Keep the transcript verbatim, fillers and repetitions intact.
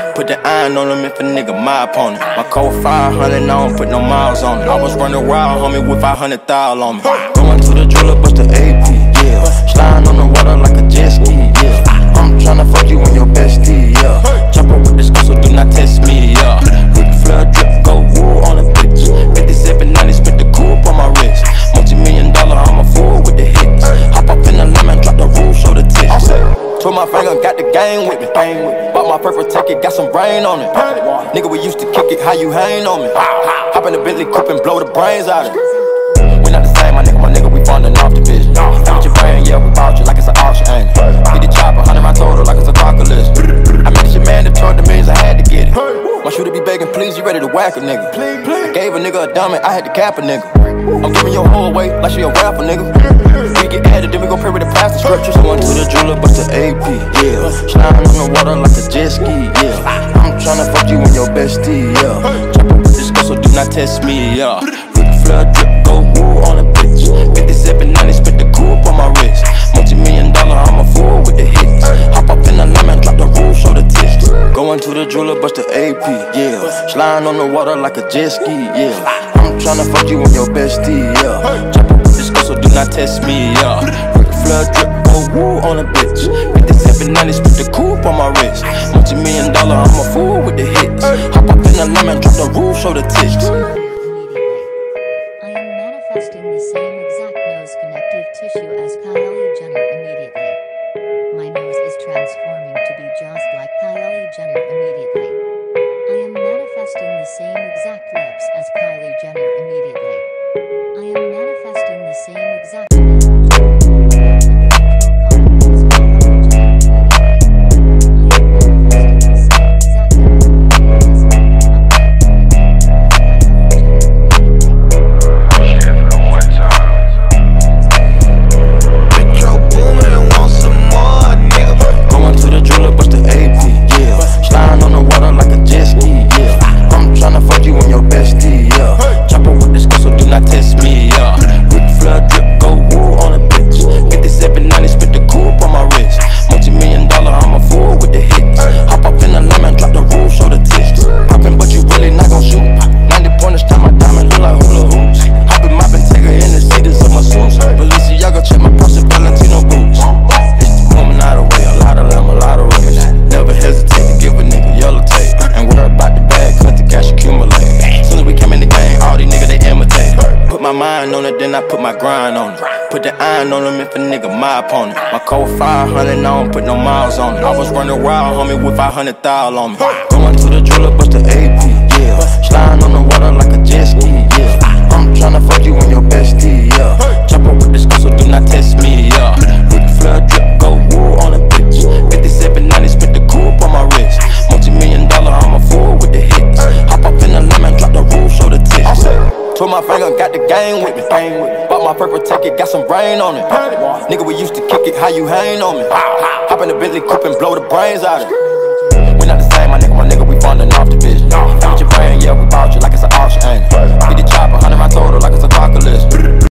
Put the iron on him if a nigga my opponent. My code five hundred, I don't put no miles on it. I was running wild, homie, with five hundred thousand on me. Going to the jeweler, bust the A P, yeah. Sliding on the water like a jet ski, yeah. I'm tryna fuck you and your bestie, yeah. Jump up with this girl, so do not test me, yeah. Ric Flair drip, go woo on a bitch. fifty-seven ninety, spit the coupe on my wrist. Multi-million dollar, I'm a fool with the hits. Hop up in the lemon, drop the roof, show the tits. Twirl my finger, got the game with me. Bought my purple ticket, got some rain on it. Nigga, we used to kick it, how you hang on me? Hop in the Bentley coupe and blow the brains out of it. We not the same, my nigga, my nigga, we falling off the bitch. With your brain, yeah, we bought you like it's an auction, ain't it? Get the chopper, hundred my total like it's a apocalypse. I made this shit mandatory, the millions I had to get it. My shooter be begging, please, you ready to whack a nigga? I gave a nigga a dummy, I had to cap a nigga. I'm giving your whole away like she a rapper, nigga. We get added, then we gon' pray with the plastic scriptures. Going to the jeweler, bust the A P, yeah. Sliding on the water like a jet ski, yeah. I'm tryna fuck you and your bestie, yeah. Jump up with this girl, so do not test me, yeah. Ric Flair drip, go woo on a bitch. fifty-seven ninety, spit the coupe on my wrist. Multi-million dollar, I'm a fool with the hits. Hop up in the lemon, drop the roof, show the tits. Going to the jeweler, bust the A P, yeah. Sliding on the water like a jet ski, yeah. I'm tryna fuck you and your bestie, yeah. Jump up with this girl, so do not test me, yeah. Ric Flair drip, go woo on a bitch. fifty-seven ninety, spit the coupe on my wrist. Multi-million dollar, I'm a fool with the hits. Hop up in the lemon, drop the roof, show the tits. I am manifesting the same exact nose connective tissue as Kylie Jenner immediately. My nose is transforming to be just like Kylie Jenner immediately. I am manifesting the same exact lips as Kylie Jenner immediately. I am manifesting the same exact mind on it, then I put my grind on it. Put the iron on him if a nigga my opponent. My code five hundred, I don't put no miles on it. I was running wild, homie, with five hundred thousand on me. Going to the jeweler, bust the A P, yeah. Sliding on the water like a jet ski, yeah. I'm tryna fuck you and your bestie, yeah. Jump up with this girl, so do not test me, yeah. Ric Flair drip, go woo on a bitch. fifty-seven ninety, spit the coupe on my wrist. Multi-million dollar, I'm a fool with the hits. Hop up in the lemon, drop the roof, show the tits. Twirl my finger, got the game with me. Bought my purple ticket, got some rain on it. Nigga, we used to kick it, how you hang on me? Hop in the Bentley coupe and blow the brains out of it. We not the same, my nigga, my nigga, we falling off the bitch. With your brain, yeah, we bought you like it's an auction, ain't it? Get the chopper, hundred my total like it's a apocalypse.